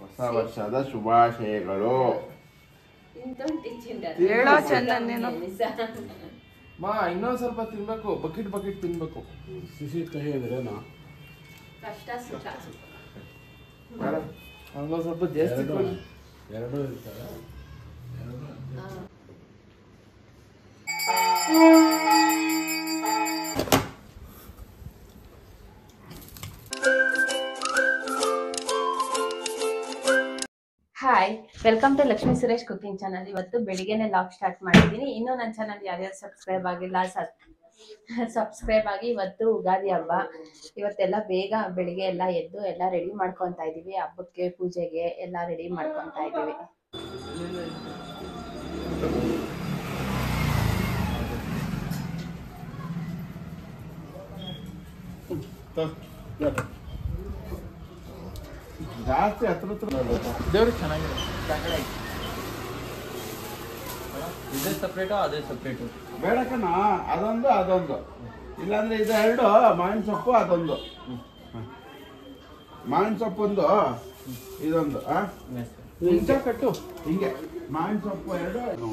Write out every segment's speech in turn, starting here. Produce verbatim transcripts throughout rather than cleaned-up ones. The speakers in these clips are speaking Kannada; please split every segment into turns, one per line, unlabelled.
ಹೊಸ ವರ್ಷದ ಶುಭಾಶಯಗಳು.
ಹೇಳೋ ಚಂದನ್ ನೀನು.
ಮಾ ಇನ್ನೊಂದ್ ಸ್ವಲ್ಪ ತಿನ್ಬೇಕು, ಬಕೆಟ್ ಬಕೆಟ್ ತಿನ್ಬೇಕು.
ಸಿಹಿ ಕಹಿ ಇದ್ರೇನಾ
ಕಷ್ಟ ಸುಖ
ಹಂಗ ಸ್ವಲ್ಪ ಜಾಸ್ತಿ ಕೊಡಿ.
ಎರಡೂ ಇರ್ತಾರೆ.
Hi, welcome to Lakshmi Suresh cooking channel. ಇವತ್ತು ಬೆಳಿಗ್ಗೆನೆ ಲಾಗ್ ಸ್ಟಾರ್ಟ್ ಮಾಡಿದ್ದೀನಿ. ಇನ್ನೂ ನನ್ನ ಚಾನಲ್ ಯಾರ್ಯಾರು ಸಬ್ಸ್ಕ್ರೈಬ್ ಆಗಿಲ್ಲ ಸಬ್ಸ್ಕ್ರೈಬ್ ಆಗಿ. ಇವತ್ತು ಉಗಾದಿ ಹಬ್ಬ. ಇವತ್ತೆಲ್ಲ ಬೇಗ ಬೆಳಿಗ್ಗೆ ಎಲ್ಲ ಎದ್ದು ಎಲ್ಲ ರೆಡಿ ಮಾಡ್ಕೊತಾ ಇದೀವಿ. ಹಬ್ಬಕ್ಕೆ ಪೂಜೆಗೆ ಎಲ್ಲ ರೆಡಿ ಮಾಡ್ಕೊತಾ ಇದೀವಿ.
ಜಾಸ್ತಿ ಹತ್ರ ಹತ್ರ
ದೇವ್ರಿಗೆ ಚೆನ್ನಾಗಿದೆ. ಇದೇ ಸಪ್ರೇಟು ಅದೇ ಸಪ್ರೇಟು
ಬೇಡ ಕಣ, ಅದೊಂದು ಅದೊಂದು. ಇಲ್ಲಾಂದ್ರೆ ಇದು ಎರಡು ಮಾವಿನ ಸೊಪ್ಪು, ಅದೊಂದು ಮಾವಿನ ಸೊಪ್ಪೊಂದು, ಇದೊಂದು. ಆ ಹಿಂಗೆ ಕಟ್ಟು, ಹಿಂಗೆ ಮಾವಿನ ಸೊಪ್ಪು ಎರಡು.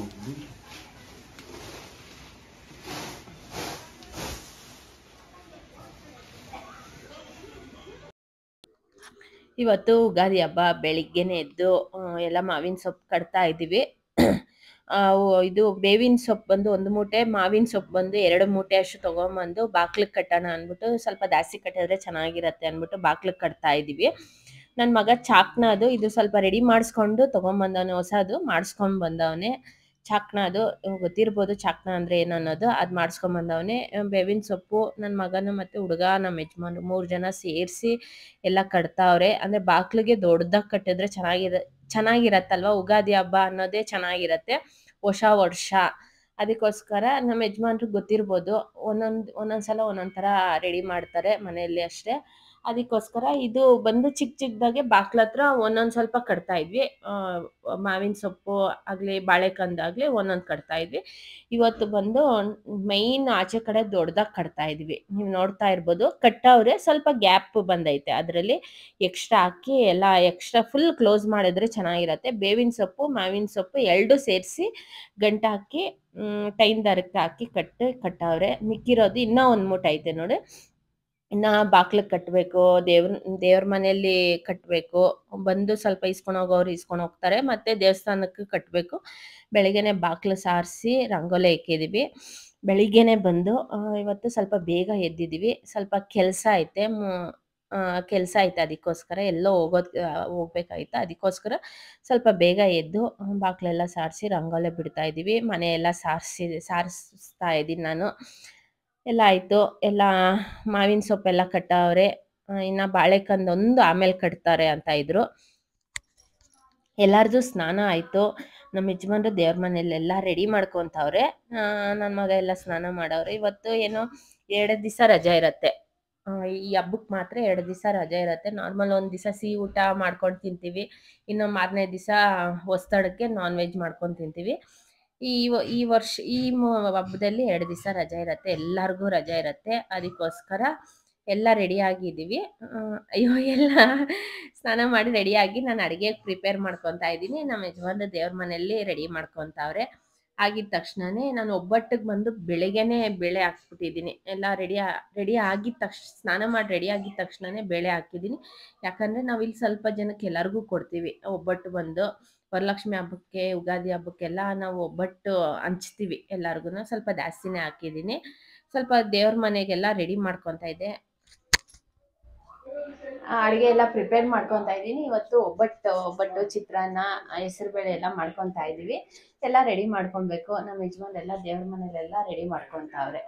ಇವತ್ತು ಉಗಾದಿ ಹಬ್ಬ. ಬೆಳಿಗ್ಗೆನೆ ಎದ್ದು ಎಲ್ಲ ಮಾವಿನ ಸೊಪ್ಪು ಕಟ್ತಾ ಇದ್ದೀವಿ. ಇದು ಬೇವಿನ ಸೊಪ್ಪು ಬಂದು ಒಂದು ಮೂಟೆ, ಮಾವಿನ ಸೊಪ್ಪು ಬಂದು ಎರಡು ಮೂಟೆ ಅಷ್ಟು ತೊಗೊಂಬಂದು ಬಾಕ್ಲಿಗೆ ಕಟ್ಟೋಣ ಅಂದ್ಬಿಟ್ಟು, ಸ್ವಲ್ಪ ಜಾಸ್ತಿ ಕಟ್ಟಿದ್ರೆ ಚೆನ್ನಾಗಿರತ್ತೆ ಅಂದ್ಬಿಟ್ಟು ಬಾಕ್ಲಿಗೆ ಕಟ್ತಾ ಇದ್ದೀವಿ. ನನ್ನ ಮಗ ಚಾಕ್ನ ಅದು ಇದು ಸ್ವಲ್ಪ ರೆಡಿ ಮಾಡಿಸ್ಕೊಂಡು ತೊಗೊಂಬಂದವನೆ, ಹೊಸದು ಮಾಡಿಸ್ಕೊಂಡು ಬಂದವನೆ. ಚಾಕ್ನ ಅದು ಗೊತ್ತಿರ್ಬೋದು, ಚಾಕ್ನ ಅಂದರೆ ಏನು ಅನ್ನೋದು. ಅದು ಮಾಡಿಸ್ಕೊಂಬಂದವನೆ. ಬೇವಿನ ಸೊಪ್ಪು ನನ್ನ ಮಗನ ಮತ್ತು ಹುಡುಗ ನಮ್ಮ ಯಜಮಾನ್ರು ಮೂರು ಜನ ಸೇರಿಸಿ ಎಲ್ಲ ಕಟ್ತಾವ್ರೆ. ಅಂದರೆ ಬಾಕ್ಲಿಗೆ ದೊಡ್ಡದಾಗಿ ಕಟ್ಟಿದ್ರೆ ಚೆನ್ನಾಗಿರ ಚೆನ್ನಾಗಿರತ್ತಲ್ವ. ಉಗಾದಿ ಹಬ್ಬ ಅನ್ನೋದೇ ಚೆನ್ನಾಗಿರತ್ತೆ, ಹೊಸ ವರ್ಷ. ಅದಕ್ಕೋಸ್ಕರ ನಮ್ಮ ಯಜಮಾನ್ರಿಗೆ ಗೊತ್ತಿರ್ಬೋದು, ಒಂದೊಂದು ಒಂದೊಂದು ಸಲ ಒಂದೊಂದು ಥರ ರೆಡಿ ಮಾಡ್ತಾರೆ ಮನೆಯಲ್ಲಿ ಅಷ್ಟೇ. ಅದಕ್ಕೋಸ್ಕರ ಇದು ಬಂದು ಚಿಕ್ಕ ಚಿಕ್ಕದಾಗೆ ಬಾಕ್ಲ ಹತ್ರ ಒಂದೊಂದು ಸ್ವಲ್ಪ ಕಟ್ತಾ ಇದ್ವಿ. ಮಾವಿನ ಸೊಪ್ಪು ಆಗಲಿ ಬಾಳೆಕಂದಾಗಲಿ ಒಂದೊಂದು ಕಟ್ತಾ ಇದ್ವಿ. ಇವತ್ತು ಬಂದು ಮೈನ್ ಆಚೆ ಕಡೆ ದೊಡ್ಡದಾಗಿ ಕಟ್ತಾ ಇದ್ವಿ. ನೀವು ನೋಡ್ತಾ ಇರ್ಬೋದು, ಕಟ್ಟವ್ರೆ ಸ್ವಲ್ಪ ಗ್ಯಾಪ್ ಬಂದೈತೆ. ಅದರಲ್ಲಿ ಎಕ್ಸ್ಟ್ರಾ ಹಾಕಿ ಎಲ್ಲ ಎಕ್ಸ್ಟ್ರಾ ಫುಲ್ ಕ್ಲೋಸ್ ಮಾಡಿದ್ರೆ ಚೆನ್ನಾಗಿರತ್ತೆ. ಬೇವಿನ ಸೊಪ್ಪು ಮಾವಿನ ಸೊಪ್ಪು ಎರಡು ಸೇರಿಸಿ ಗಂಟು ಹಾಕಿ ಟೈನ್ ದಾರಕ್ಕೆ ಹಾಕಿ ಕಟ್ಟಿ ಕಟ್ಟವ್ರೆ. ಮಿಕ್ಕಿರೋದು ಇನ್ನೂ ಒಂದು ಮೂಟೆ ಐತೆ ನೋಡಿ, ಇನ್ನು ಬಾಕ್ಲಿಗೆ ಕಟ್ಟಬೇಕು. ದೇವ್ರ ದೇವ್ರ ಮನೆಯಲ್ಲಿ ಕಟ್ಟಬೇಕು. ಬಂದು ಸ್ವಲ್ಪ ಇಸ್ಕೊಂಡು ಹೋಗೋರು ಇಸ್ಕೊಂಡು ಹೋಗ್ತಾರೆ, ಮತ್ತು ದೇವಸ್ಥಾನಕ್ಕೆ ಕಟ್ಟಬೇಕು. ಬೆಳಿಗ್ಗೆನೆ ಬಾಕ್ಲು ಸಾರಿಸಿ ರಂಗೋಲಿ ಇಕ್ಕಿದ್ದೀವಿ. ಬೆಳಿಗ್ಗೆನೆ ಬಂದು ಇವತ್ತು ಸ್ವಲ್ಪ ಬೇಗ ಎದ್ದಿದ್ದೀವಿ. ಸ್ವಲ್ಪ ಕೆಲಸ ಐತೆ ಕೆಲಸ ಐತೆ ಅದಕ್ಕೋಸ್ಕರ ಎಲ್ಲೋ ಹೋಗೋದು ಹೋಗ್ಬೇಕಾಯ್ತು. ಅದಕ್ಕೋಸ್ಕರ ಸ್ವಲ್ಪ ಬೇಗ ಎದ್ದು ಬಾಕ್ಲೆಲ್ಲ ಸಾರಿಸಿ ರಂಗೋಲಿ ಬಿಡ್ತಾ ಇದ್ದೀವಿ. ಮನೆಯೆಲ್ಲ ಸಾರಿಸಿ ಸಾರಿಸ್ತಾ ಇದ್ದೀನಿ ನಾನು. ಎಲ್ಲ ಆಯಿತು. ಎಲ್ಲ ಮಾವಿನ ಸೊಪ್ಪೆಲ್ಲ ಕಟ್ಟವ್ರೆ. ಇನ್ನು ಬಾಳೆಕಂದೊಂದು ಆಮೇಲೆ ಕಟ್ತಾರೆ ಅಂತ ಇದ್ರು. ಎಲ್ಲರದು ಸ್ನಾನ ಆಯಿತು. ನಮ್ಮ ಯಜಮಾನ್ರು ದೇವ್ರ ಮನೆಯಲ್ಲೆಲ್ಲ ರೆಡಿ ಮಾಡ್ಕೊತವ್ರೆ. ನನ್ನ ಮಗ ಎಲ್ಲ ಸ್ನಾನ ಮಾಡವ್ರೆ. ಇವತ್ತು ಏನೋ ಎರಡು ದಿವಸ ರಜೆ ಇರತ್ತೆ. ಈ ಹಬ್ಬಕ್ಕೆ ಮಾತ್ರ ಎರಡು ದಿವಸ ರಜೆ ಇರುತ್ತೆ. ನಾರ್ಮಲ್ ಒಂದು ದಿವಸ ಸಿಹಿ ಊಟ ಮಾಡ್ಕೊಂಡು ತಿಂತೀವಿ, ಇನ್ನು ಮಾರನೇ ದಿವಸ ಹೊಸ್ತಡಕ್ಕೆ ನಾನ್ ವೆಜ್ ಮಾಡ್ಕೊಂಡು ತಿಂತೀವಿ. ಈ ಈ ವರ್ಷ ಈ ಹಬ್ಬದಲ್ಲಿ ಎರಡು ದಿವಸ ರಜೆ ಇರುತ್ತೆ, ಎಲ್ಲರಿಗೂ ರಜೆ ಇರುತ್ತೆ. ಅದಕ್ಕೋಸ್ಕರ ಎಲ್ಲ ರೆಡಿಯಾಗಿದ್ದೀವಿ. ಅಯ್ಯೋ ಎಲ್ಲ ಸ್ನಾನ ಮಾಡಿ ರೆಡಿಯಾಗಿ ನಾನು ಅಡುಗೆ ಪ್ರಿಪೇರ್ ಮಾಡ್ಕೊತಾ ಇದ್ದೀನಿ. ನಮ್ಮ ಯಜಮಾನ್ರು ದೇವ್ರ ಮನೆಯಲ್ಲಿ ರೆಡಿ ಮಾಡ್ಕೊತಾವ್ರೆ. ಆಗಿದ ತಕ್ಷಣವೇ ನಾನು ಒಬ್ಬಟ್ಟಿಗೆ ಬಂದು ಬೆಳಗ್ಗೆನೇ ಬೇಳೆ ಹಾಕ್ಬಿಟ್ಟಿದ್ದೀನಿ. ಎಲ್ಲ ರೆಡಿ ರೆಡಿ ಆಗಿದ ತಕ್ಷಣ ಸ್ನಾನ ಮಾಡಿ ರೆಡಿ ಆಗಿದ ತಕ್ಷಣವೇ ಬೇಳೆ ಹಾಕಿದ್ದೀನಿ. ಯಾಕಂದರೆ ನಾವಿಲ್ಲಿ ಸ್ವಲ್ಪ ಜನಕ್ಕೆ ಎಲ್ಲರಿಗೂ ಕೊಡ್ತೀವಿ ಒಬ್ಬಟ್ಟು. ಬಂದು ವರಲಕ್ಷ್ಮಿ ಹಬ್ಬಕ್ಕೆ ಉಗಾದಿ ಹಬ್ಬಕ್ಕೆಲ್ಲ ನಾವು ಒಬ್ಬಟ್ಟು ಹಂಚ್ತೀವಿ ಎಲ್ಲರಿಗೂ. ಸ್ವಲ್ಪ ಜಾಸ್ತಿನೇ ಹಾಕಿದ್ದೀನಿ. ಸ್ವಲ್ಪ ದೇವ್ರ ಮನೆಗೆಲ್ಲ ರೆಡಿ ಮಾಡ್ಕೊತಾ ಇದ್ದೆ. ಅಡುಗೆ ಎಲ್ಲ ಪ್ರಿಪೇರ್ ಮಾಡ್ಕೊತಾ ಇದ್ದೀನಿ. ಇವತ್ತು ಒಬ್ಬಟ್ಟು ಒಬ್ಬಟ್ಟು ಚಿತ್ರಾನ್ನ ಹೆಸರುಬೇಳೆ ಎಲ್ಲ ಮಾಡ್ಕೊತಾ ಇದ್ದೀವಿ. ಎಲ್ಲ ರೆಡಿ ಮಾಡ್ಕೊಬೇಕು. ನಮ್ಮ ಯಜಮಾನ್ರೆಲ್ಲ ದೇವ್ರ ಮನೆಯಲ್ಲೆಲ್ಲ ರೆಡಿ ಮಾಡ್ಕೊತಾವ್ರೆ.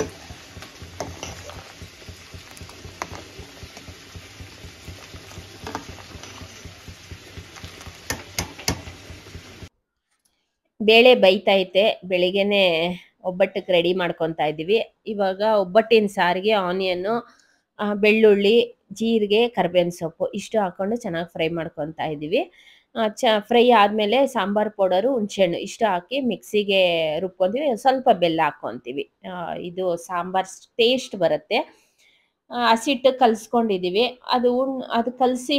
ಬೇಳೆ ಬೈತೈತೆ. ಬೆಳಿಗ್ಗೆನೆ ಒಬ್ಬಟ್ಟಿಗೆ ರೆಡಿ ಮಾಡ್ಕೊತಾ ಇದ್ದೀವಿ. ಇವಾಗ ಒಬ್ಬಟ್ಟಿನ ಸಾರಿಗೆ ಆನಿಯನ್ನು, ಬೆಳ್ಳುಳ್ಳಿ, ಜೀರಿಗೆ, ಕರಿಬೇವಿನ ಸೊಪ್ಪು ಇಷ್ಟು ಹಾಕ್ಕೊಂಡು ಚೆನ್ನಾಗಿ ಫ್ರೈ ಮಾಡ್ಕೊತಾ ಇದ್ದೀವಿ. ಚ ಫ್ರೈ ಆದಮೇಲೆ ಸಾಂಬಾರು ಪೌಡರು, ಹುಣಸೆಹಣ್ಣು ಇಷ್ಟು ಹಾಕಿ ಮಿಕ್ಸಿಗೆ ರುಬ್ಕೊತೀವಿ. ಸ್ವಲ್ಪ ಬೆಲ್ಲ ಹಾಕ್ಕೊತೀವಿ. ಇದು ಸಾಂಬಾರು ಟೇಸ್ಟ್ ಬರುತ್ತೆ. ಹಸಿಟ್ಟು ಕಲಿಸ್ಕೊಂಡಿದ್ದೀವಿ. ಅದು ಉಣ್ ಅದು ಕಲಸಿ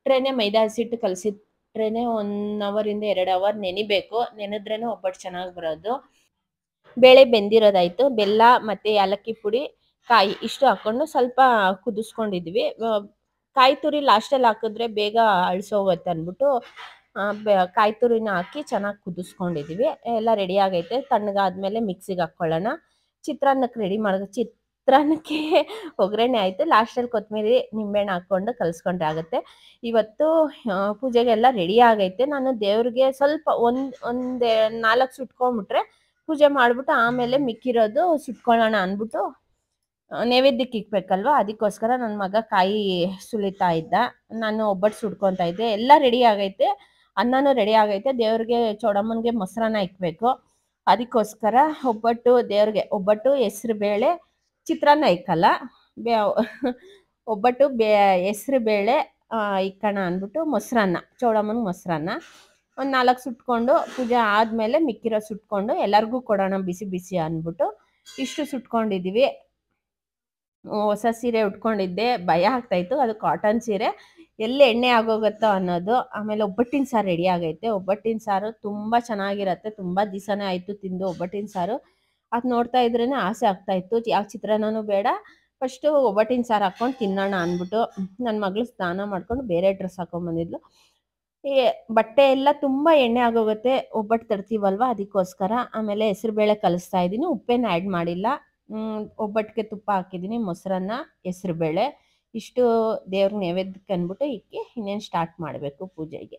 ಇಟ್ಟರೇನೆ ಮೈದಾ ಹಸಿಟ್ಟು ಕಲಸಿಟ್ರೇನೆ ಒನ್ ಅವರಿಂದ ಎರಡು ಅವರ್ ನೆನಿಬೇಕು. ನೆನೆದ್ರೇನೆ ಒಬ್ಬಟ್ಟು ಚೆನ್ನಾಗಿ ಬರೋದು. ಬೇಳೆ ಬೆಂದಿರೋದಾಯಿತು. ಬೆಲ್ಲ ಮತ್ತು ಏಲಕ್ಕಿ ಪುಡಿ, ಕಾಯಿ ಇಷ್ಟು ಹಾಕ್ಕೊಂಡು ಸ್ವಲ್ಪ ಕುದಿಸ್ಕೊಂಡಿದ್ವಿ. ಕಾಯಿ ತುರಿ ಲಾಸ್ಟಲ್ಲಿ ಹಾಕಿದ್ರೆ ಬೇಗ ಅಳಿಸೋಗುತ್ತೆ ಅಂದ್ಬಿಟ್ಟು ಬೆ ಕಾಯಿ ತುರಿನ ಹಾಕಿ ಚೆನ್ನಾಗಿ ಕುದಿಸ್ಕೊಂಡಿದ್ವಿ. ಎಲ್ಲ ರೆಡಿ ಆಗೈತೆ. ತಣ್ಣಗಾದ್ಮೇಲೆ ಮಿಕ್ಸಿಗೆ ಹಾಕ್ಕೊಳ್ಳೋಣ. ಚಿತ್ರಾನ್ನಕ್ಕೆ ರೆಡಿ ಮಾಡೋದು. ಚಿತ್ರಾನ್ನಕ್ಕೆ ಒಗ್ಗರಣೆ ಆಯಿತು. ಲಾಸ್ಟಲ್ಲಿ ಕೊತ್ತಂಬರಿ ನಿಂಬೆಹಣ್ಣು ಹಾಕ್ಕೊಂಡು ಕಲಿಸ್ಕೊಂಡ್ರೆ ಆಗುತ್ತೆ. ಇವತ್ತು ಪೂಜೆಗೆಲ್ಲ ರೆಡಿ ಆಗೈತೆ. ನಾನು ದೇವ್ರಿಗೆ ಸ್ವಲ್ಪ ಒಂದು ಒಂದು ನಾಲ್ಕು ಸುಟ್ಕೊಂಡ್ಬಿಟ್ರೆ ಪೂಜೆ ಮಾಡಿಬಿಟ್ಟು ಆಮೇಲೆ ಮಿಕ್ಕಿರೋದು ಸುಟ್ಕೊಳ್ಳೋಣ ಅಂದ್ಬಿಟ್ಟು ನೈವೇದ್ಯಕ್ಕೆ ಇಕ್ಬೇಕಲ್ವ, ಅದಕ್ಕೋಸ್ಕರ ನನ್ನ ಮಗ ಕಾಯಿ ಸುಲಿತಾ ಇದ್ದ. ನಾನು ಒಬ್ಬಟ್ಟು ಸುಡ್ಕೊತಾ ಇದ್ದೆ. ಎಲ್ಲ ರೆಡಿ ಆಗೈತೆ. ಅನ್ನನೂ ರೆಡಿ ಆಗೈತೆ. ದೇವ್ರಿಗೆ ಚೌಡಮ್ಮನಿಗೆ ಮೊಸರನ್ನ ಇಕ್ಬೇಕು. ಅದಕ್ಕೋಸ್ಕರ ಒಬ್ಬಟ್ಟು ದೇವ್ರಿಗೆ ಒಬ್ಬಟ್ಟು ಹೆಸ್ರು ಬೇಳೆ ಚಿತ್ರಾನ್ನ ಇಕ್ಕಲ್ಲ, ಬೇ ಒಬ್ಬಟ್ಟು ಬೇ ಹೆಸ್ರು ಬೇಳೆ ಇಕ್ಕಣ ಅಂದ್ಬಿಟ್ಟು ಮೊಸರನ್ನ, ಚೌಡಮ್ಮನಿಗೆ ಮೊಸರನ್ನ ಒಂದು ನಾಲ್ಕು ಸುಟ್ಕೊಂಡು ಪೂಜೆ ಆದಮೇಲೆ ಮಿಕ್ಕಿರೋ ಸುಟ್ಕೊಂಡು ಎಲ್ಲರಿಗೂ ಕೊಡೋಣ ಬಿಸಿ ಬಿಸಿ ಅಂದ್ಬಿಟ್ಟು ಇಷ್ಟು ಸುಟ್ಕೊಂಡಿದ್ದೀವಿ. ಹೊಸ ಸೀರೆ ಉಟ್ಕೊಂಡಿದ್ದೆ, ಭಯ ಆಗ್ತಾಯಿತ್ತು. ಅದು ಕಾಟನ್ ಸೀರೆ, ಎಲ್ಲಿ ಎಣ್ಣೆ ಆಗೋಗುತ್ತೋ ಅನ್ನೋದು. ಆಮೇಲೆ ಒಬ್ಬಟ್ಟಿನ ಸಾರು ರೆಡಿ ಆಗೈತೆ. ಒಬ್ಬಟ್ಟಿನ ಸಾರು ತುಂಬ ಚೆನ್ನಾಗಿರತ್ತೆ. ತುಂಬ ದಿವಸನೇ ಆಯಿತು ತಿಂದು ಒಬ್ಬಟ್ಟಿನ ಸಾರು. ಅದು ನೋಡ್ತಾ ಇದ್ರೇ ಆಸೆ ಆಗ್ತಾಯಿತ್ತು. ಯಾವ ಚಿತ್ರಾನ್ನನೂ ಬೇಡ, ಫಸ್ಟು ಒಬ್ಬಟ್ಟಿನ ಸಾರು ಹಾಕ್ಕೊಂಡು ತಿನ್ನೋಣ ಅಂದ್ಬಿಟ್ಟು ನನ್ನ ಮಗಳು ಸ್ನಾನ ಮಾಡ್ಕೊಂಡು ಬೇರೆ ಡ್ರೆಸ್ ಹಾಕ್ಕೊಂಬಂದಿದ್ಲು. ಈ ಬಟ್ಟೆ ಎಲ್ಲ ತುಂಬ ಎಣ್ಣೆ ಆಗೋಗುತ್ತೆ ಒಬ್ಬಟ್ಟು ತರ್ತೀವಲ್ವ, ಅದಕ್ಕೋಸ್ಕರ. ಆಮೇಲೆ ಹೆಸ್ರುಬೇಳೆ ಕಲಿಸ್ತಾ ಇದ್ದೀನಿ. ಉಪ್ಪೇನು ಆ್ಯಡ್ ಮಾಡಿಲ್ಲ. ಒಬ್ಬಟ್ಟಿಗೆ ತುಪ್ಪ ಹಾಕಿದ್ದೀನಿ, ಮೊಸರನ್ನ, ಹೆಸ್ರುಬೇಳೆ ಇಷ್ಟು ದೇವ್ರ ನೈವೇದ್ಯಕ್ಕೆ ಅಂದ್ಬಿಟ್ಟು ಇಕ್ಕಿ ಇನ್ನೇನು ಸ್ಟಾರ್ಟ್ ಮಾಡಬೇಕು ಪೂಜೆಗೆ.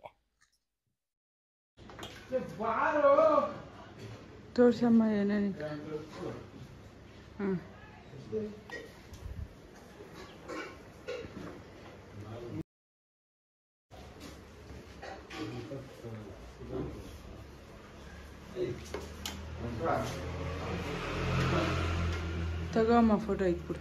ತೋರ್ಸಮ್ಮ ಏನೇನು. ಹಾಂ ತಗೋಮ್ಮ ಫೋಟೋ ಇಟ್ಬಿಡು.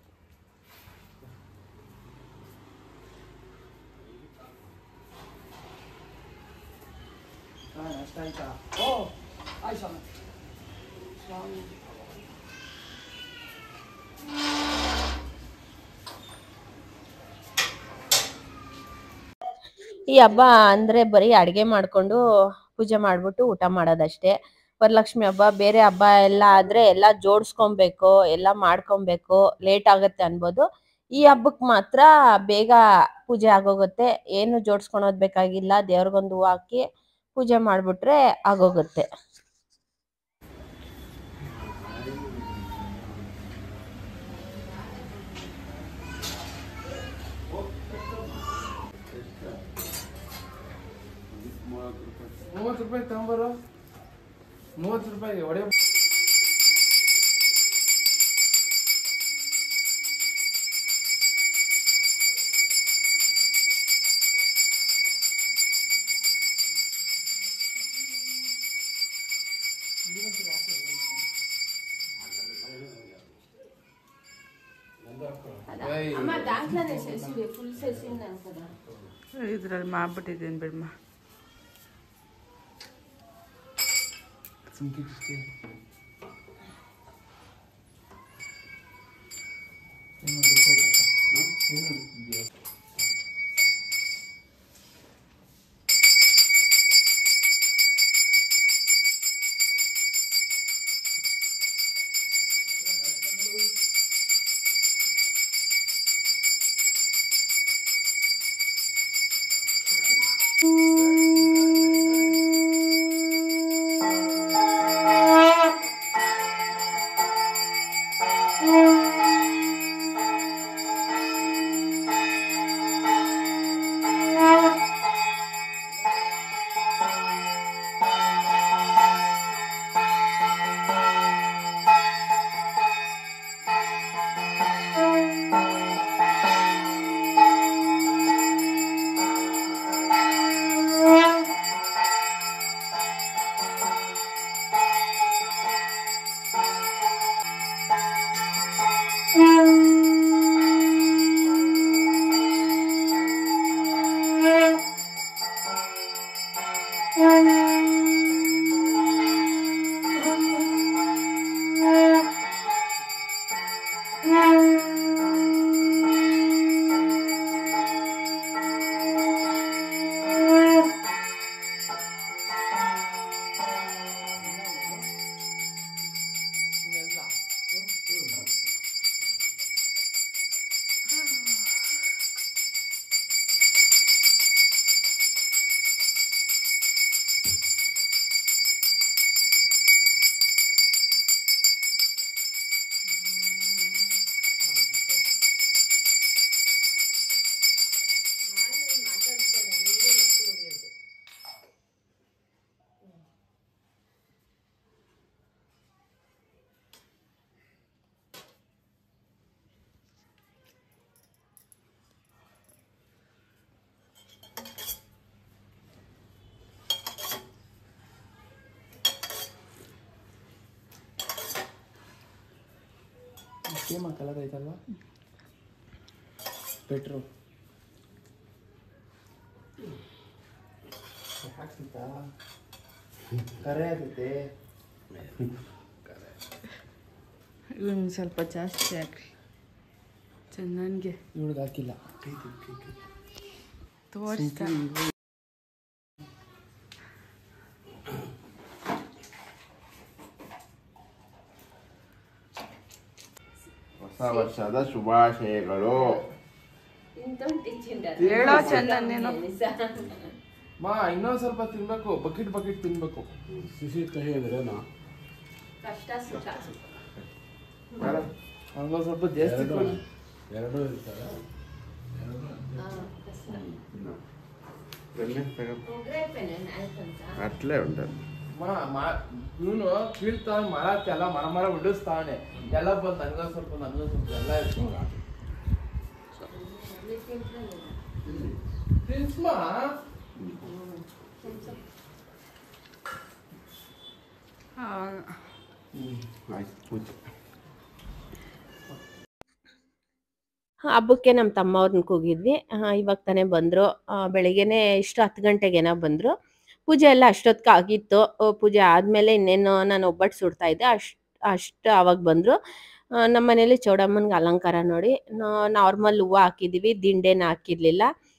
ಈ ಹಬ್ಬ ಅಂದರೆ ಬರೀ ಅಡುಗೆ ಮಾಡಿಕೊಂಡು ಪೂಜೆ ಮಾಡಿಬಿಟ್ಟು ಊಟ ಮಾಡೋದಷ್ಟೇ. ವರಲಕ್ಷ್ಮಿ ಹಬ್ಬ ಬೇರೆ ಹಬ್ಬ ಎಲ್ಲ ಆದರೆ ಎಲ್ಲ ಜೋಡಿಸ್ಕೊಬೇಕು, ಎಲ್ಲ ಮಾಡ್ಕೊಬೇಕು, ಲೇಟ್ ಆಗುತ್ತೆ ಅನ್ಬೋದು. ಈ ಹಬ್ಬಕ್ಕೆ ಮಾತ್ರ ಬೇಗ ಪೂಜೆ ಆಗೋಗುತ್ತೆ. ಏನು ಜೋಡಿಸ್ಕೊಳೋದು ಬೇಕಾಗಿಲ್ಲ. ದೇವ್ರಿಗೊಂದು ಹೂವು ಹಾಕಿ ಪೂಜೆ ಮಾಡಿಬಿಟ್ರೆ ಆಗೋಗುತ್ತೆ.
ಮೂವತ್ತು ರೂಪಾಯಿ ತಗೊಂಬರು. ಮೂವತ್ತು ರೂಪಾಯಿಗೆ ಹೊಡೆ.
ಇದ್ರಲ್ಲಿ ಮಾಡ್ಬಿಟ್ಟಿದ್ದೀನಿ ಬಿಡಮ್ಮ.
ಸೇಮ್ ಆ ಕಲರ್ ಐತಲ್ವಾ ಪೆಟ್ರು ಹಾಕ್ತಿತ್ತಾ ಕರೆ ಆಗ್ತೈತೆ
ಇನ್ನು ಸ್ವಲ್ಪ ಜಾಸ್ತಿ ಹಾಕ್ರಿ ಚೆನ್ನಾಗಿ
ಇವಳಿಗೆ ಹಾಕಿಲ್ಲ
ತೋರಿಸ್ತಾ
ಹೊಸ ವರ್ಷದ ಶುಭಾಶಯಗಳು.
ಹೇಳೋ ಚಂದ ನೀನು.
ಮಾ ಇನ್ನೊಂದು ಸ್ವಲ್ಪ ತಿನ್ಬೇಕು, ಬಕೆಟ್ ಬಕೆಟ್ ತಿನ್ಬೇಕು.
ಸಿಹಿ ಕಹಿ ಇದ್ರೇನಾ?
ಕಷ್ಟ ಸುಖ
ಹಂಗೊಂದು ಸ್ವಲ್ಪ ಜಾಸ್ತಿ
ಎರಡು
ಕೊಡಿ.
ಎರಡು ಇರ್ತಾರೆ.
ಅಟ್ಲೇ ಉಂಟು
ಮಾ ಇವನು ಕೀಳ್ತಾನೆ ಮರ ಎಲ್ಲ ಮರ ಮರ ಬಿಡಿಸ್ತಾನೆ ಎಲ್ಲ ಬಂದು ನನಗ ಸ್ವಲ್ಪ ನನಗ ಸ್ವಲ್ಪ ಎಲ್ಲ ಇರ್ತಾವ ತಿನ್ಸ್ಮಾ
ಆಯ್ತು ಪೂಜೆ.
ಹಬ್ಬಕ್ಕೆ ನಮ್ಮ ತಮ್ಮವ್ರನ್ನ ಕೂಗಿದ್ವಿ. ಇವಾಗ ತಾನೇ ಬಂದರು. ಬೆಳಿಗ್ಗೆನೆ ಇಷ್ಟು ಹತ್ತು ಗಂಟೆಗೇನೋ ಬಂದರು. ಪೂಜೆ ಎಲ್ಲ ಅಷ್ಟೊತ್ತಿಗೆ ಆಗಿತ್ತು. ಪೂಜೆ ಆದಮೇಲೆ ಇನ್ನೇನು ನಾನು ಒಬ್ಬಟ್ಟು ಸುಡ್ತಾ ಇದ್ದೆ. ಅಷ್ಟು ಅಷ್ಟು ಆವಾಗ ಬಂದರು. ನಮ್ಮ ಮನೇಲಿ ಚೌಡಮ್ಮನಿಗೆ ಅಲಂಕಾರ ನೋಡಿ ನಾರ್ಮಲ್ ಹೂವು ಹಾಕಿದ್ದೀವಿ, ದಿಂಡೇನ ಹಾಕಿರಲಿಲ್ಲ.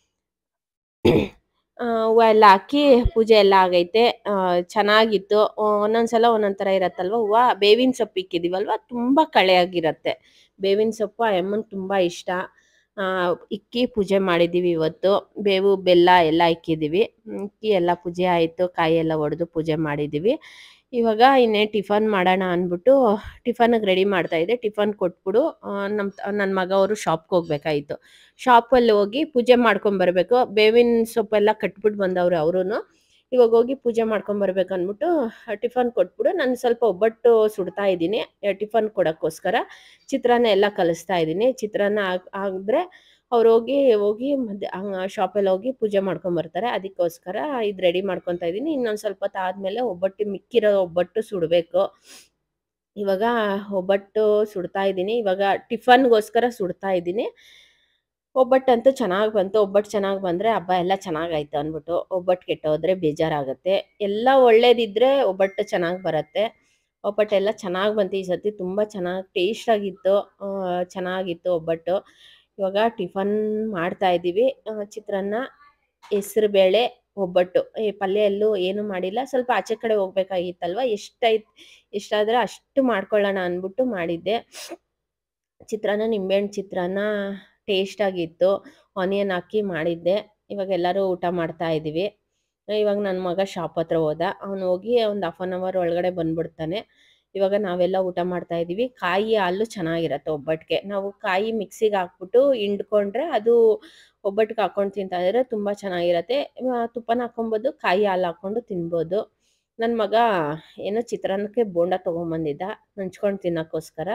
ಹೂವು ಎಲ್ಲ ಹಾಕಿ ಪೂಜೆ ಎಲ್ಲ ಆಗೈತೆ. ಚೆನ್ನಾಗಿತ್ತು. ಒಂದೊಂದ್ಸಲ ಒಂದೊಂದು ಥರ ಇರತ್ತಲ್ವ ಹೂವು. ಬೇವಿನ ಸೊಪ್ಪು ಇಕ್ಕಿದ್ದೀವಲ್ವ ತುಂಬ ಕಳೆಯಾಗಿರತ್ತೆ. ಬೇವಿನ ಸೊಪ್ಪು ಆ ಅಮ್ಮನಿಗೆ ತುಂಬ ಇಷ್ಟ. ಇಕ್ಕಿ ಪೂಜೆ ಮಾಡಿದ್ದೀವಿ ಇವತ್ತು. ಬೇವು ಬೆಲ್ಲ ಎಲ್ಲ ಇಕ್ಕಿದ್ದೀವಿ. ಇಕ್ಕಿ ಎಲ್ಲ ಪೂಜೆ ಆಯಿತು. ಕಾಯಿ ಎಲ್ಲ ಒಡೆದು ಪೂಜೆ ಮಾಡಿದ್ದೀವಿ. ಇವಾಗ ಇನ್ನೇನು ಟಿಫನ್ ಮಾಡೋಣ ಅಂದ್ಬಿಟ್ಟು ಟಿಫನ್ನಿಗೆ ರೆಡಿ ಮಾಡ್ತಾಯಿದ್ದೆ. ಟಿಫನ್ ಕೊಟ್ಬಿಡು ನಮ್ಮ ನನ್ನ ಮಗ ಅವರು ಶಾಪ್ಗೆ ಹೋಗ್ಬೇಕಾಯಿತು. ಶಾಪಲ್ಲಿ ಹೋಗಿ ಪೂಜೆ ಮಾಡ್ಕೊಂಬರ್ಬೇಕು. ಬೇವಿನ ಸೊಪ್ಪೆಲ್ಲ ಕಟ್ಬಿಟ್ಟು ಬಂದವ್ರು ಅವರೂ. ಇವಾಗ ಹೋಗಿ ಪೂಜೆ ಮಾಡ್ಕೊಂಬರ್ಬೇಕು ಅಂದ್ಬಿಟ್ಟು ಟಿಫನ್ ಕೊಟ್ಬಿಡು. ನಾನು ಸ್ವಲ್ಪ ಒಬ್ಬಟ್ಟು ಸುಡ್ತಾ ಇದ್ದೀನಿ ಟಿಫನ್ ಕೊಡೋಕ್ಕೋಸ್ಕರ. ಚಿತ್ರಾನ್ನ ಎಲ್ಲ ಕಲಿಸ್ತಾ ಇದ್ದೀನಿ. ಚಿತ್ರಾನ್ನ ಆಗಿದ್ರೆ ಅವ್ರು ಹೋಗಿ ಹೋಗಿ ಮಧ್ಯ ಶಾಪಲ್ಲಿ ಹೋಗಿ ಪೂಜೆ ಮಾಡ್ಕೊಂಬರ್ತಾರೆ. ಅದಕ್ಕೋಸ್ಕರ ಇದು ರೆಡಿ ಮಾಡ್ಕೊತಾ ಇದ್ದೀನಿ. ಇನ್ನೊಂದು ಸ್ವಲ್ಪ ಹೊತ್ತು ಆದಮೇಲೆ ಒಬ್ಬಟ್ಟು ಮಿಕ್ಕಿರೋ ಒಬ್ಬಟ್ಟು ಸುಡಬೇಕು. ಇವಾಗ ಒಬ್ಬಟ್ಟು ಸುಡ್ತಾ ಇದ್ದೀನಿ. ಇವಾಗ ಟಿಫನ್ಗೋಸ್ಕರ ಸುಡ್ತಾ ಇದ್ದೀನಿ. ಒಬ್ಬಟ್ಟಂತೂ ಚೆನ್ನಾಗಿ ಬಂತು. ಒಬ್ಬಟ್ಟು ಚೆನ್ನಾಗಿ ಬಂದರೆ ಹಬ್ಬ ಎಲ್ಲ ಚೆನ್ನಾಗಾಯ್ತು ಅಂದ್ಬಿಟ್ಟು. ಒಬ್ಬಟ್ಟು ಕೆಟ್ಟೋದ್ರೆ ಬೇಜಾರಾಗುತ್ತೆ. ಎಲ್ಲ ಒಳ್ಳೇದಿದ್ದರೆ ಒಬ್ಬಟ್ಟು ಚೆನ್ನಾಗಿ ಬರುತ್ತೆ. ಒಬ್ಬಟ್ಟೆಲ್ಲ ಚೆನ್ನಾಗಿ ಬಂತು ಈ ಸತಿ. ತುಂಬ ಚೆನ್ನಾಗಿ ಟೇಸ್ಟಾಗಿತ್ತು. ಚೆನ್ನಾಗಿತ್ತು ಒಬ್ಬಟ್ಟು. ಇವಾಗ ಟಿಫನ್ ಮಾಡ್ತಾ ಇದ್ದೀವಿ. ಚಿತ್ರಾನ್ನ, ಹೆಸ್ರು ಬೇಳೆ, ಒಬ್ಬಟ್ಟು. ಈ ಪಲ್ಯ ಎಲ್ಲೂ ಏನೂ ಮಾಡಿಲ್ಲ. ಸ್ವಲ್ಪ ಆಚೆ ಕಡೆ ಹೋಗ್ಬೇಕಾಗಿತ್ತಲ್ವ, ಎಷ್ಟಾಯ್ತು ಎಷ್ಟಾದರೆ ಅಷ್ಟು ಮಾಡ್ಕೊಳ್ಳೋಣ ಅಂದ್ಬಿಟ್ಟು ಮಾಡಿದ್ದೆ. ಚಿತ್ರಾನ್ನ, ನಿಂಬೆಹಣ್ಣು ಚಿತ್ರಾನ್ನ ಟೇಸ್ಟಾಗಿತ್ತು. ಆನಿಯನ್ ಹಾಕಿ ಮಾಡಿದ್ದೆ. ಇವಾಗ ಎಲ್ಲರೂ ಊಟ ಮಾಡ್ತಾ ಇದ್ದೀವಿ. ಇವಾಗ ನನ್ನ ಮಗ ಶಾಪ್ ಹತ್ರ ಹೋದ. ಅವನು ಹೋಗಿ ಒಂದು ಹಾಫ್ ಆನ್ ಅವರ್ ಒಳಗಡೆ ಬಂದ್ಬಿಡ್ತಾನೆ. ಇವಾಗ ನಾವೆಲ್ಲ ಊಟ ಮಾಡ್ತಾ ಇದ್ದೀವಿ. ಕಾಯಿ ಹಾಲು ಚೆನ್ನಾಗಿರತ್ತೆ ಒಬ್ಬಟ್ಟಿಗೆ. ನಾವು ಕಾಯಿ ಮಿಕ್ಸಿಗೆ ಹಾಕ್ಬಿಟ್ಟು ಹಿಂಡ್ಕೊಂಡ್ರೆ ಅದು ಒಬ್ಬಟ್ಟಿಗೆ ಹಾಕ್ಕೊಂಡು ತಿಂತಾ ಇದ್ರೆ ತುಂಬ ಚೆನ್ನಾಗಿರತ್ತೆ. ತುಪ್ಪನ ಹಾಕ್ಕೊಬೋದು, ಕಾಯಿ ಹಾಲು ಹಾಕ್ಕೊಂಡು ತಿನ್ಬೋದು. ನನ್ನ ಮಗ ಏನೋ ಚಿತ್ರಾನ್ನಕ್ಕೆ ಬೋಂಡ ತೊಗೊಂಬಂದಿದ್ದ ನಂಚ್ಕೊಂಡು ತಿನ್ನೋಕ್ಕೋಸ್ಕರ.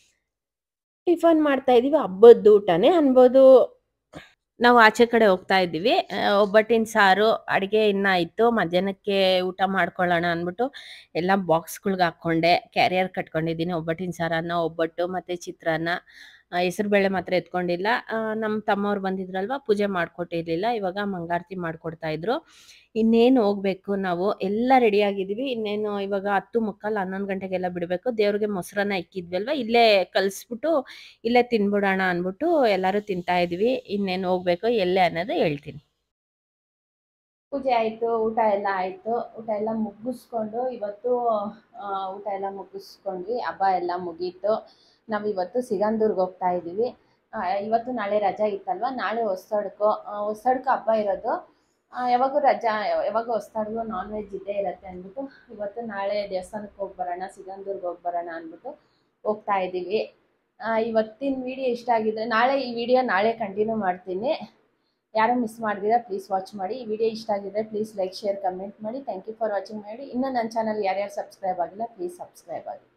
ಟಿಫನ್ ಮಾಡ್ತಾ ಇದ್ದೀವಿ. ಹಬ್ಬದ ಊಟನೇ ಅನ್ಬೋದು. ನಾವು ಆಚೆ ಕಡೆ ಹೋಗ್ತಾ ಇದ್ದೀವಿ. ಒಬ್ಬಟ್ಟಿನ ಸಾರು ಅಡುಗೆ ಇನ್ನೂ ಇತ್ತು. ಮಧ್ಯಾಹ್ನಕ್ಕೆ ಊಟ ಮಾಡ್ಕೊಳ್ಳೋಣ ಅಂದ್ಬಿಟ್ಟು ಎಲ್ಲ ಬಾಕ್ಸ್ಗಳ್ಗೆ ಹಾಕ್ಕೊಂಡೆ. ಕ್ಯಾರಿಯರ್ ಕಟ್ಕೊಂಡಿದ್ದೀನಿ. ಒಬ್ಬಟ್ಟಿನ ಸಾರನ್ನ, ಒಬ್ಬಟ್ಟು ಮತ್ತು ಚಿತ್ರಾನ್ನ. ಹೆಸರುಬೇಳೆ ಮಾತ್ರ ಎತ್ಕೊಂಡಿಲ್ಲ. ನಮ್ಮ ತಮ್ಮವ್ರು ಬಂದಿದ್ರಲ್ವ, ಪೂಜೆ ಮಾಡಿಕೊಟ್ಟಿರಲಿಲ್ಲ. ಇವಾಗ ಮಂಗಳಾರತಿ ಮಾಡಿಕೊಡ್ತಾಯಿದ್ರು. ಇನ್ನೇನು ಹೋಗಬೇಕು ನಾವು. ಎಲ್ಲ ರೆಡಿಯಾಗಿದ್ದೀವಿ. ಇನ್ನೇನು ಇವಾಗ ಹತ್ತು ಮುಕ್ಕಾಲು ಹನ್ನೊಂದು ಗಂಟೆಗೆಲ್ಲ ಬಿಡಬೇಕು. ದೇವ್ರಿಗೆ ಮೊಸರನ್ನ ಇಕ್ಕಿದ್ವಿ ಅಲ್ವ, ಇಲ್ಲೇ ಕಲಿಸ್ಬಿಟ್ಟು ಇಲ್ಲೇ ತಿನ್ಬಿಡೋಣ ಅಂದ್ಬಿಟ್ಟು ಎಲ್ಲರೂ ತಿಂತಾ ಇದ್ವಿ. ಇನ್ನೇನು ಹೋಗಬೇಕು ಎಲ್ಲೇ ಅನ್ನೋದು ಹೇಳ್ತೀನಿ. ಪೂಜೆ ಆಯಿತು, ಊಟ ಎಲ್ಲ ಆಯಿತು. ಊಟ ಎಲ್ಲ ಮುಗಿಸ್ಕೊಂಡು ಇವತ್ತು ಊಟ ಎಲ್ಲ ಮುಗಿಸ್ಕೊಂಡ್ವಿ. ಹಬ್ಬ ಎಲ್ಲ ಮುಗೀತು. ನಾವು ಇವತ್ತು ಸಿಗಂದೂರ್ಗೆ ಹೋಗ್ತಾ ಇದ್ದೀವಿ. ಇವತ್ತು ನಾಳೆ ರಜಾ ಇತ್ತಲ್ವ, ನಾಳೆ ಹೊಸಡ್ಕು ಹೊಸಡ್ಕು ಹಬ್ಬ ಇರೋದು. ಯಾವಾಗೂ ರಜಾ ಯಾವಾಗ ಹೊಸಡ್ಗು ನಾನ್ ವೆಜ್ ಇದ್ದೇ ಇರುತ್ತೆ ಅಂದ್ಬಿಟ್ಟು ಇವತ್ತು ನಾಳೆ ದೇವಸ್ಥಾನಕ್ಕೆ ಹೋಗಿ ಬರೋಣ, ಸಿಗಂದೂರ್ಗೆ ಹೋಗಿ ಬರೋಣ ಅಂದ್ಬಿಟ್ಟು ಹೋಗ್ತಾ ಇದ್ದೀವಿ. ಇವತ್ತಿನ ವಿಡಿಯೋ ಇಷ್ಟ ಆಗಿದ್ರೆ ನಾಳೆ ಈ ವಿಡಿಯೋ ನಾಳೆ ಕಂಟಿನ್ಯೂ ಮಾಡ್ತೀನಿ. ಯಾರು ಮಿಸ್ ಮಾಡಿದಿರಾ ಪ್ಲೀಸ್ ವಾಚ್ ಮಾಡಿ. ಈ ವಿಡಿಯೋ ಇಷ್ಟ ಆಗಿದ್ರೆ ಪ್ಲೀಸ್ ಲೈಕ್, ಶೇರ್, ಕಮೆಂಟ್ ಮಾಡಿ. ಥ್ಯಾಂಕ್ ಯು ಫಾರ್ ವಾಚಿಂಗ್ ಮಾಡಿ. ಇನ್ನೂ ನನ್ನ ಚಾನಲ್ ಯಾರ್ಯಾರು ಸಬ್ಸ್ಕ್ರೈಬ್ ಆಗಿಲ್ಲ ಪ್ಲೀಸ್ ಸಬ್ಸ್ಕ್ರೈಬ್ ಆಗಿ.